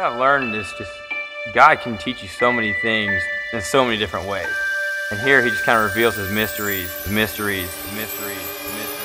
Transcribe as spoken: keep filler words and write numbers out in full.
What I've learned is just God can teach you so many things in so many different ways. And here he just kind of reveals his mysteries, his mysteries, his mysteries, his mysteries.